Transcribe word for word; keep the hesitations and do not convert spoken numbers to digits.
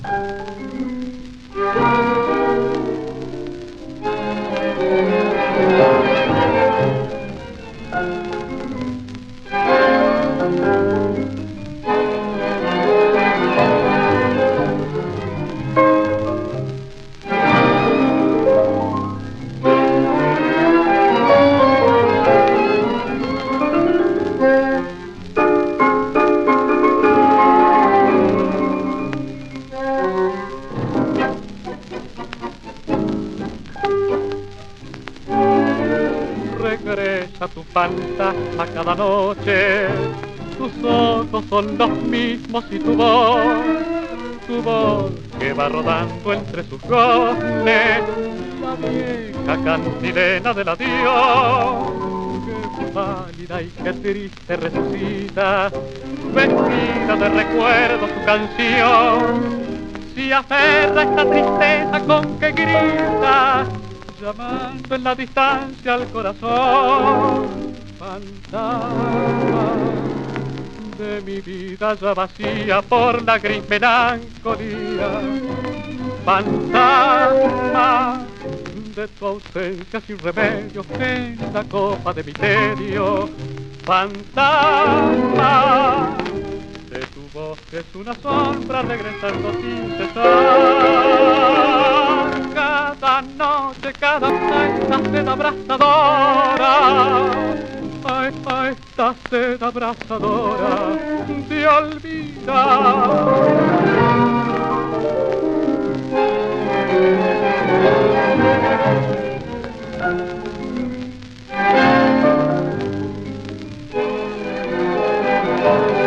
Regresa tu fantasma cada noche, tus ojos son los mismos y tu voz, tu voz que va rodando entre sus goznes, la vieja cantilena del adiós, que pálida y que triste resucita, vestida de recuerdo su canción, si aferra esta tristeza con que grita, llamando en la distancia al corazón. Fantasma de mi vida ya vacía por la gris melancolía, fantasma de tu ausencia sin remedio en la copa de misterio, fantasma de tu voz que es una sombra regresando sin cesar. Cada noche, cada noche, esta sed abrazadora, a esta, esta sed abrazadora de olvidar.